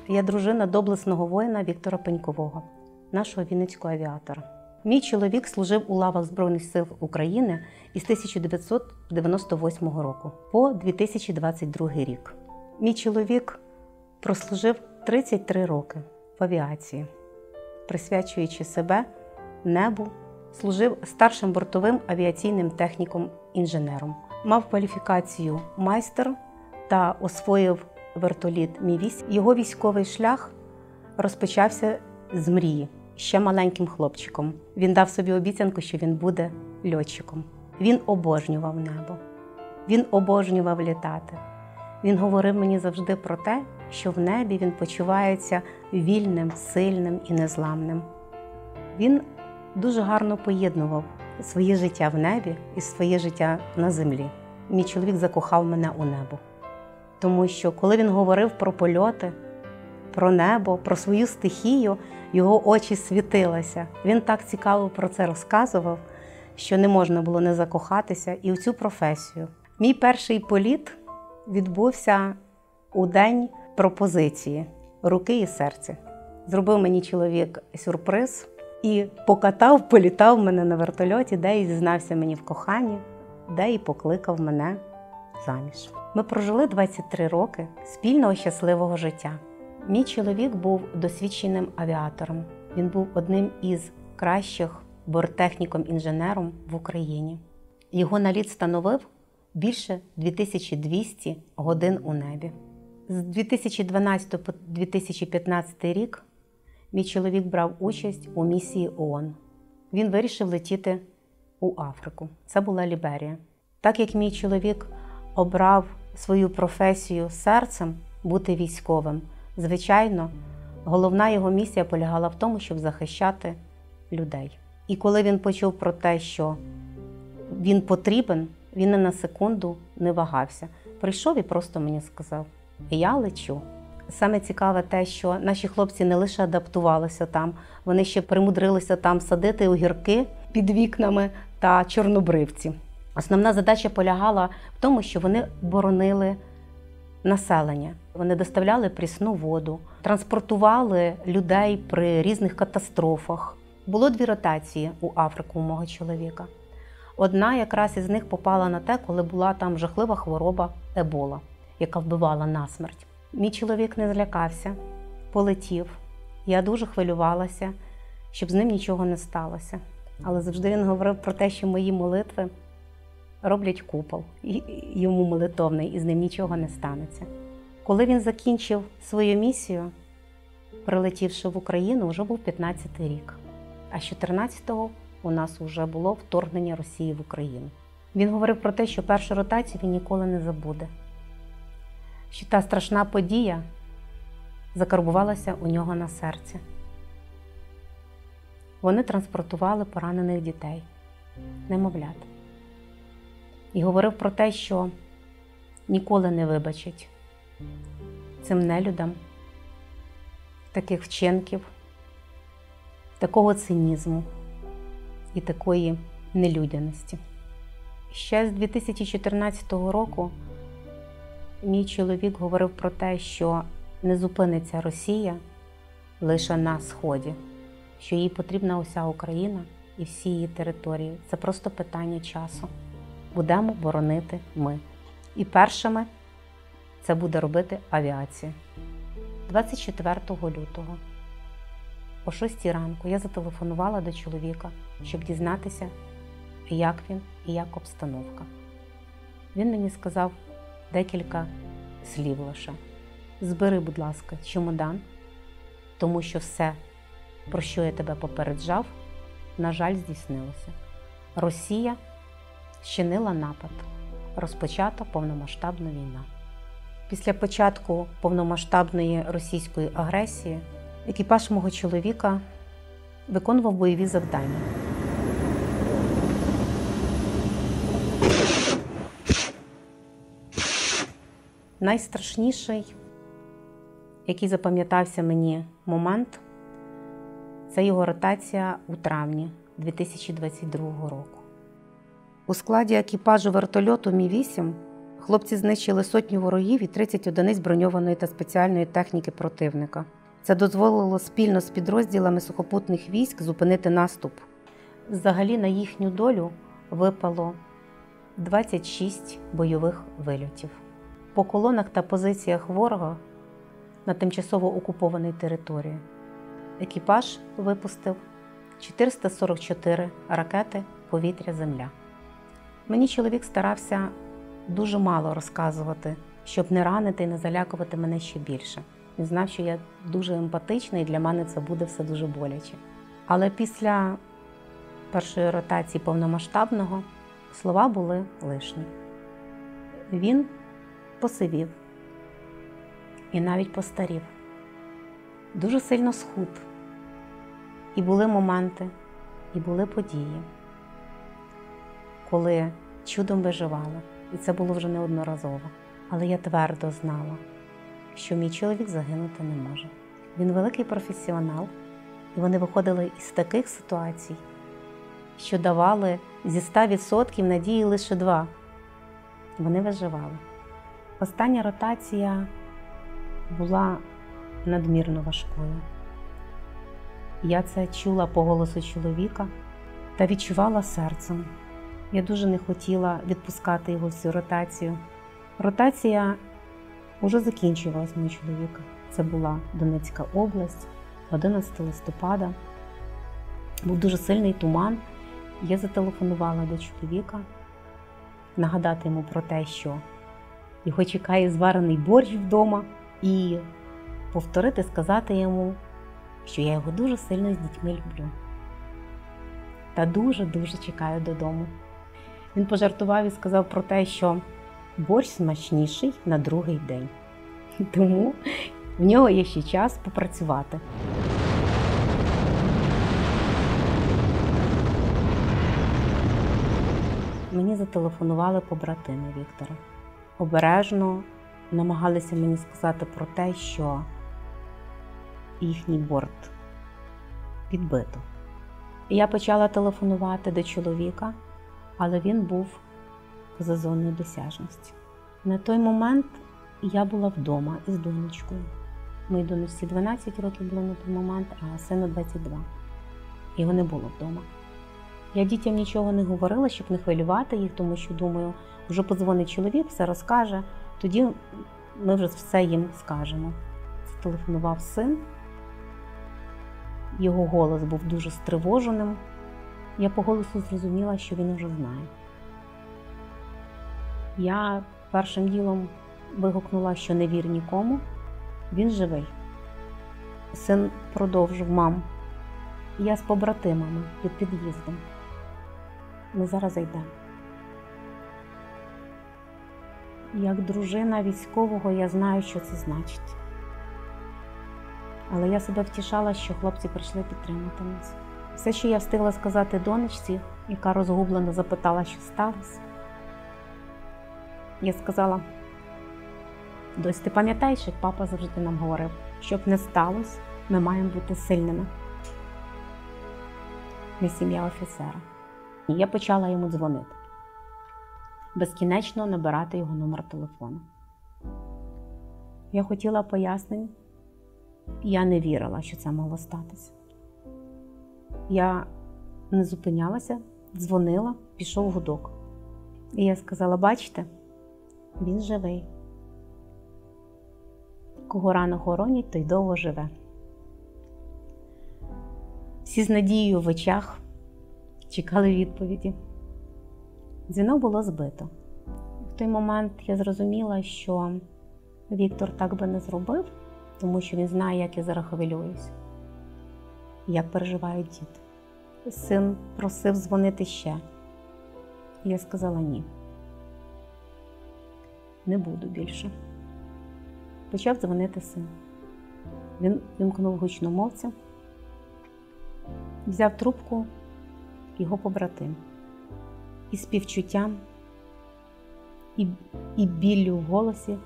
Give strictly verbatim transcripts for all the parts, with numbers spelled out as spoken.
Я дружина доблесного воїна Віктора Пенькового, нашого вінницького авіатора. Мій чоловік служив у лавах Збройних сил України із тисяча дев'ятсот дев'яносто восьмого року по дві тисячі двадцять другий рік. Мій чоловік прослужив тридцять три роки в авіації, присвячуючи себе небу, служив старшим бортовим авіаційним техніком-інженером. Мав кваліфікацію майстер та освоїв вертоліт Мі вісім. Його військовий шлях розпочався з мрії. Ще маленьким хлопчиком. Він дав собі обіцянку, що він буде льотчиком. Він обожнював небо. Він обожнював літати. Він говорив мені завжди про те, що в небі він почувається вільним, сильним і незламним. Він дуже гарно поєднував своє життя в небі і своє життя на землі. Мій чоловік закохав мене у небо. Тому що, коли він говорив про польоти, про небо, про свою стихію, його очі світилися. Він так цікаво про це розказував, що не можна було не закохатися і в цю професію. Мій перший політ відбувся у день пропозиції руки і серця. Зробив мені чоловік сюрприз і покатав, політав мене на вертольоті, де і зізнався мені в коханні, де і покликав мене заміж. Ми прожили двадцять три роки спільного щасливого життя. Мій чоловік був досвідченим авіатором. Він був одним із кращих борттехніком-інженером в Україні. Його наліт становив більше дві тисячі двісті годин у небі. З дві тисячі дванадцятого по дві тисячі п'ятнадцятий рік мій чоловік брав участь у місії ООН. Він вирішив летіти у Африку. Це була Ліберія. Так як мій чоловік обрав свою професію серцем бути військовим, звичайно, головна його місія полягала в тому, щоб захищати людей. І коли він почув про те, що він потрібен, він не на секунду не вагався. Прийшов і просто мені сказав: «Я лечу». Саме цікаве те, що наші хлопці не лише адаптувалися там, вони ще примудрилися там садити огірки під вікнами та чорнобривці. Основна задача полягала в тому, що вони боронили населення. Вони доставляли прісну воду, транспортували людей при різних катастрофах. Було дві ротації у Африку у мого чоловіка. Одна якраз із них попала на те, коли була там жахлива хвороба Ебола, яка вбивала насмерть. Мій чоловік не злякався, полетів. Я дуже хвилювалася, щоб з ним нічого не сталося. Але завжди він говорив про те, що мої молитви роблять купол, йому молитовний, і з ним нічого не станеться. Коли він закінчив свою місію, прилетівши в Україну, вже був п'ятнадцятий рік. А з чотирнадцятого у нас вже було вторгнення Росії в Україну. Він говорив про те, що першу ротацію він ніколи не забуде. Що та страшна подія закарбувалася у нього на серці. Вони транспортували поранених дітей, немовлят. І говорив про те, що ніколи не вибачить цим нелюдам таких вчинків, такого цинізму і такої нелюдяності. Ще з дві тисячі чотирнадцятого року мій чоловік говорив про те, що не зупиниться Росія лише на Сході, що їй потрібна уся Україна і всі її території. Це просто питання часу. Будемо боронити ми. І першими це буде робити авіація. двадцять четвертого лютого о шостій ранку я зателефонувала до чоловіка, щоб дізнатися, як він і як обстановка. Він мені сказав декілька слів лише. Збери, будь ласка, чемодан, тому що все, про що я тебе попереджав, на жаль, здійснилося. Росія щинила напад. Розпочата повномасштабна війна. Після початку повномасштабної російської агресії екіпаж мого чоловіка виконував бойові завдання. Найстрашніший, який запам'ятався мені момент, це його ротація у травні дві тисячі двадцять другого року. У складі екіпажу вертольоту Мі вісім Хлопці знищили сотню ворогів і тридцять одиниць броньованої та спеціальної техніки противника. Це дозволило спільно з підрозділами сухопутних військ зупинити наступ. Взагалі на їхню долю випало двадцять шість бойових вильотів. По колонах та позиціях ворога на тимчасово окупованій території екіпаж випустив чотириста сорок чотири ракети повітря-земля. Мені чоловік старався дуже мало розказувати, щоб не ранити і не залякувати мене ще більше. Він знав, що я дуже емпатична і для мене це буде все дуже боляче. Але після першої ротації повномасштабного слова були лишні. Він посивів і навіть постарів. Дуже сильно схуд. І були моменти, і були події, коли чудом виживали. І це було вже неодноразово. Але я твердо знала, що мій чоловік загинути не може. Він великий професіонал, і вони виходили із таких ситуацій, що давали зі ста відсотків надії лише два. Вони виживали. Остання ротація була надмірно важкою. Я це чула по голосу чоловіка та відчувала серцем. Я дуже не хотіла відпускати його всю ротацію. Ротація вже закінчувалась мого чоловіка. Це була Донецька область, одинадцятого листопада. Був дуже сильний туман. Я зателефонувала до чоловіка, нагадати йому про те, що його чекає зварений борщ вдома, і повторити, сказати йому, що я його дуже сильно з дітьми люблю. Та дуже-дуже чекаю додому. Він пожартував і сказав про те, що борщ смачніший на другий день. Тому в нього є ще час попрацювати. Мені зателефонували побратими Віктора. Обережно намагалися мені сказати про те, що їхній борт підбито. І я почала телефонувати до чоловіка, але він був поза зоною досяжності. На той момент я була вдома із донечкою. Моїй донечці дванадцять років було на той момент, а сину двадцять два. Його не було вдома. Я дітям нічого не говорила, щоб не хвилювати їх, тому що, думаю, вже подзвонить чоловік, все розкаже, тоді ми вже все їм скажемо. Зателефонував син. Його голос був дуже стривоженим. Я по голосу зрозуміла, що він вже знає. Я першим ділом вигукнула, що не вір нікому. Він живий. Син продовжив: мам, я з побратимами під під'їздом. Ми зараз зайдемо. Як дружина військового я знаю, що це значить. Але я себе втішала, що хлопці прийшли підтримати нас. Все, що я встигла сказати донечці, яка розгублено запитала, що сталося, я сказала: дось, ти пам'ятаєш, як папа завжди нам говорив, щоб не сталося, ми маємо бути сильними. Ми сім'я офіцера. І я почала йому дзвонити. Безкінечно набирати його номер телефону. Я хотіла пояснень. Я не вірила, що це могло статися. Я не зупинялася, дзвонила, пішов гудок. І я сказала: бачите, він живий. Кого рано хоронять, той довго живе. Всі з надією в очах чекали відповіді. Дзвінок було збито. В той момент я зрозуміла, що Віктор так би не зробив, тому що він знає, як я зараз хвилююсь, як переживають діти. Син просив дзвонити ще. Я сказала: ні, не буду більше. Почав дзвонити син. Він вимкнув гучномовця, взяв трубку його побратим. І співчуттям, і, і біллю в голосі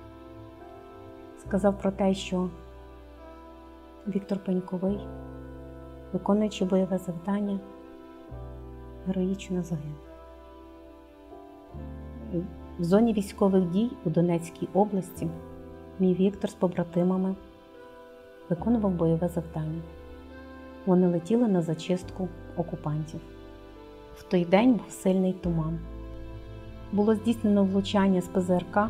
сказав про те, що Віктор Пеньковий, виконуючи бойове завдання, героїчно загинув. В зоні військових дій у Донецькій області мій Віктор з побратимами виконував бойове завдання. Вони летіли на зачистку окупантів. В той день був сильний туман. Було здійснено влучання з Пе Зе Ер Ка,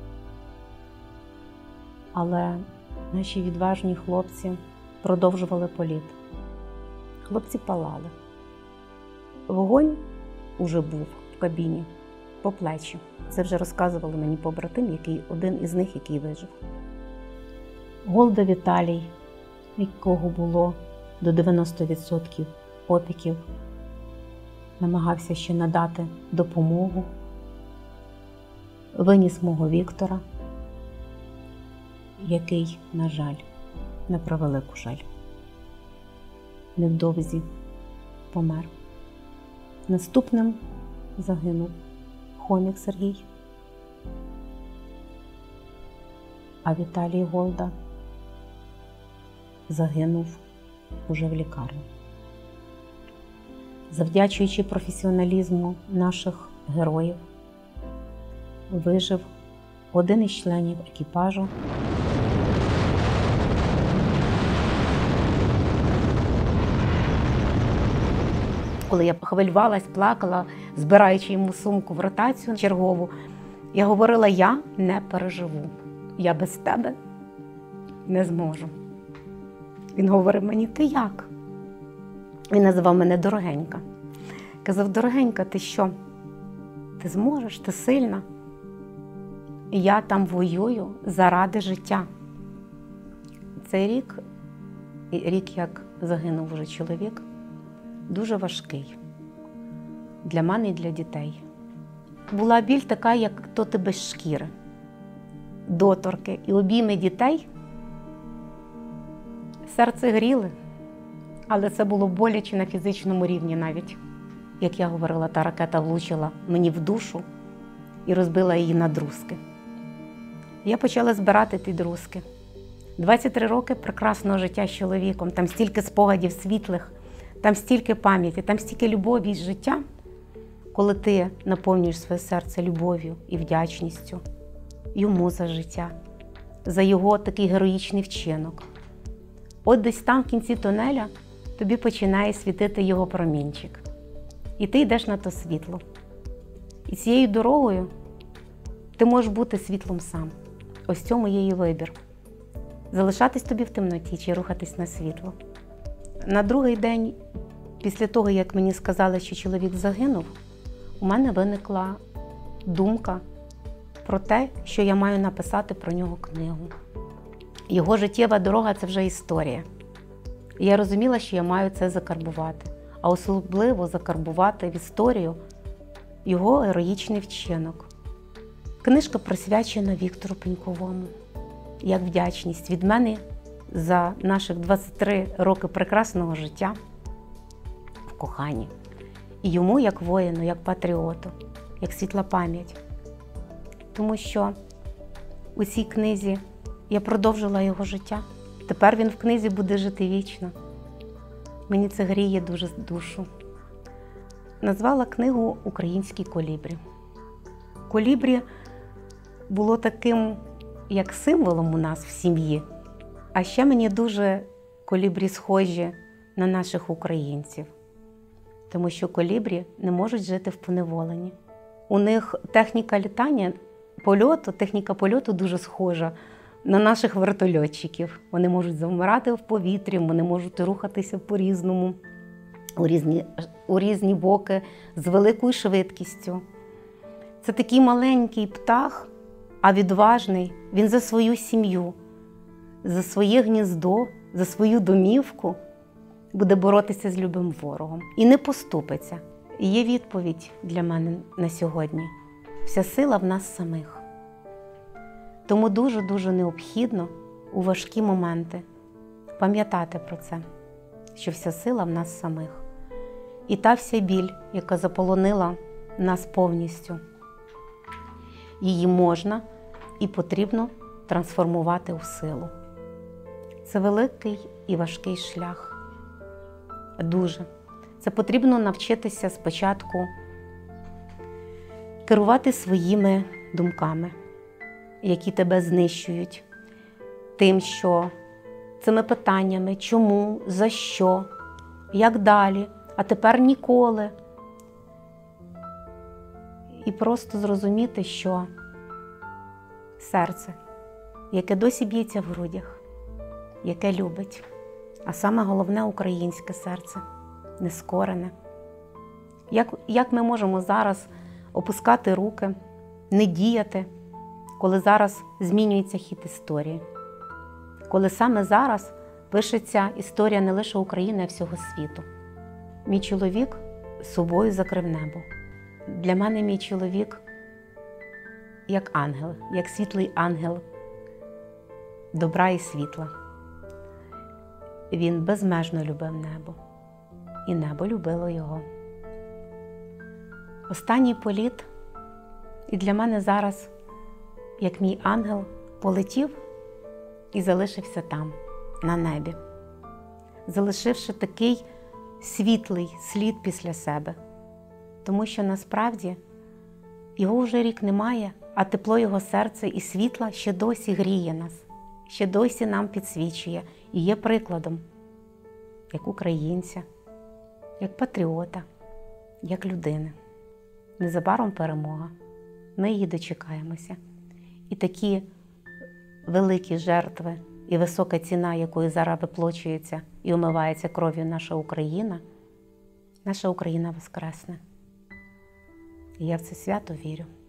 але наші відважні хлопці продовжували політ. Хлопці палали. Вогонь уже був в кабіні по плечі. Це вже розказували мені побратим, який один із них, який вижив. Голда Віталій, якого було до дев'яноста відсотків опіків, намагався ще надати допомогу. Виніс мого Віктора, який, на жаль, на превелику жаль, невдовзі помер. Наступним загинув Хомік Сергій, а Віталій Голда загинув уже в лікарні. Завдячуючи професіоналізму наших героїв, вижив один із членів екіпажу. Коли я хвилювалась, плакала, збираючи йому сумку в ротацію чергову, я говорила: я не переживу, я без тебе не зможу. Він говорив мені: ти як? Він називав мене дорогенька. Казав: дорогенька, ти що? Ти зможеш, ти сильна. І я там воюю заради життя. Цей рік, рік як загинув вже чоловік, дуже важкий для мене і для дітей. Була біль така, як то ти без шкіри. Доторки і обійми дітей. Серце гріли, але це було боляче на фізичному рівні навіть. Як я говорила, та ракета влучила мені в душу і розбила її на друзки. Я почала збирати ті друзки. двадцять три роки прекрасного життя з чоловіком, там стільки спогадів світлих, там стільки пам'яті, там стільки любові і життя, коли ти наповнюєш своє серце любов'ю і вдячністю йому за життя, за його такий героїчний вчинок. От десь там в кінці тунеля тобі починає світити його промінчик. І ти йдеш на то світло. І цією дорогою ти можеш бути світлом сам. Ось в цьому є і вибір. Залишатись тобі в темноті чи рухатись на світло. На другий день, після того, як мені сказали, що чоловік загинув, у мене виникла думка про те, що я маю написати про нього книгу. Його життєва дорога – це вже історія. І я розуміла, що я маю це закарбувати. А особливо закарбувати в історію його героїчний вчинок. Книжка присвячена Віктору Пеньковому. Як вдячність від мене за наших двадцять три роки прекрасного життя в коханні. І йому як воїну, як патріоту, як світла пам'ять. Тому що у цій книзі я продовжила його життя. Тепер він в книзі буде жити вічно. Мені це гріє дуже душу. Назвала книгу «Український колібрі». Колібрі було таким, як символом у нас в сім'ї. А ще мені дуже колібрі схожі на наших українців. Тому що колібрі не можуть жити в поневоленні. У них техніка літання, польоту, техніка польоту дуже схожа на наших вертольотчиків. Вони можуть завмирати в повітрі, вони можуть рухатися по-різному, у різні, у різні боки, з великою швидкістю. Це такий маленький птах, а відважний. Він за свою сім'ю, за своє гніздо, за свою домівку буде боротися з любим ворогом. І не поступиться. І є відповідь для мене на сьогодні. Вся сила в нас самих. Тому дуже-дуже необхідно у важкі моменти пам'ятати про це, що вся сила в нас самих. І та вся біль, яка заполонила нас повністю, її можна і потрібно трансформувати у силу. Це великий і важкий шлях. Дуже. Це потрібно навчитися спочатку керувати своїми думками, які тебе знищують, тим, що цими питаннями, чому, за що, як далі, а тепер ніколи. І просто зрозуміти, що серце, яке досі б'ється в грудях, яке любить, а саме головне українське серце, нескорене. Як, як ми можемо зараз опускати руки, не діяти, коли зараз змінюється хід історії? Коли саме зараз пишеться історія не лише України, а всього світу. Мій чоловік собою закрив небо. Для мене мій чоловік як ангел, як світлий ангел добра і світла. Він безмежно любив небо, і небо любило його. Останній політ і для мене зараз, як мій ангел, полетів і залишився там, на небі, залишивши такий світлий слід після себе. Тому що насправді його вже рік немає, а тепло його серця і світла ще досі гріє нас, ще досі нам підсвічує і є прикладом, як українця, як патріота, як людини. Незабаром перемога, ми її дочекаємося. І такі великі жертви і висока ціна, якою зараз виплачується і омивається кров'ю наша Україна, наша Україна воскресне. І я в це свято вірю.